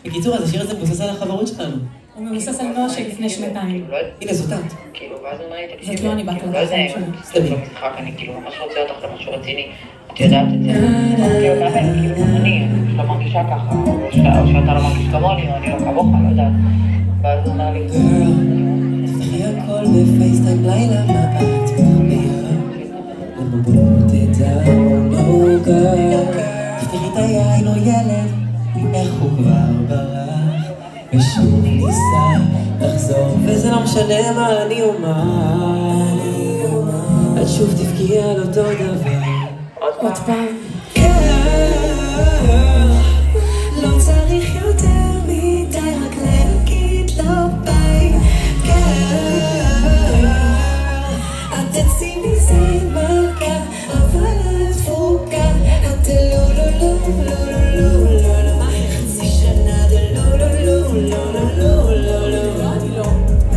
בקיצור, אז השיר הזה מבוסס על החברות שלנו. הוא מבוסס על נועה של לפני שנתיים. הנה, זאת את. כאילו, ואז הוא אומר לי, זאת לא אני, בת לא זה, שלי. במשחק, אני כאילו ממש רוצה אותך למשהו רציני. את יודעת את זה. כאילו, באמת, כאילו, אני לא מרגישה ככה, או שאתה לא מרגיש כמוני, או אני לא כמוך, לא יודעת. ואז הוא אומר לי, תפתחי הכל בפייסטיים לילה, מה את מחביאה? לבבות את המוגה. תפתחי את היין או ילד, איך הוא כבר ברח, ושוב ניסה לחזור, וזה לא משנה מה אני אומר. את שוב תבכי על אותו דבר. עוד פעם. לא צריך יותר מדי, רק להגיד לו ביי. את תצאי מזה מכה, אבל את דפוקה. את לא לא לא לא לא לא לא, חצי שנה זה לא לא לא לא לא לא לא לא, אני לא.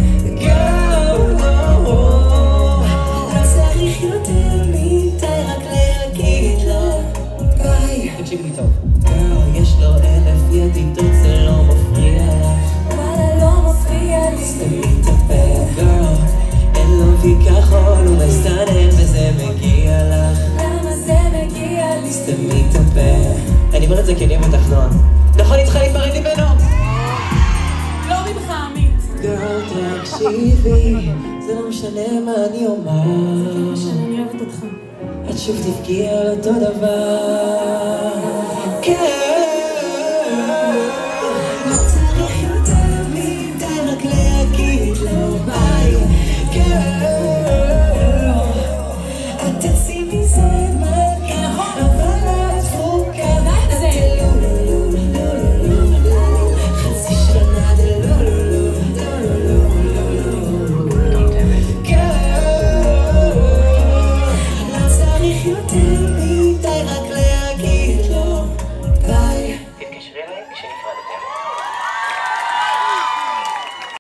לא צריך יותר מדי, רק להגיד לו ביי. תקשיב לי טוב. יש לו 1000 ידידות, זה לא מפריע לך. וואלה לא מפריע לי. סתמי את הפה, גרל. אין לו כחול, הוא מסתנן וזה מגיע לך. למה זה מגיע לי? סתמי את הפה. אני אומר את זה כי אני אוהב אותך נועה. נכון, איתך להיפרד ממנו? לא ממך, עמית. גרל, תקשיבי, זה לא משנה מה אני אומר. זה לא משנה, אני אוהבת אותך. את שוב תבכי על אותו דבר. כן.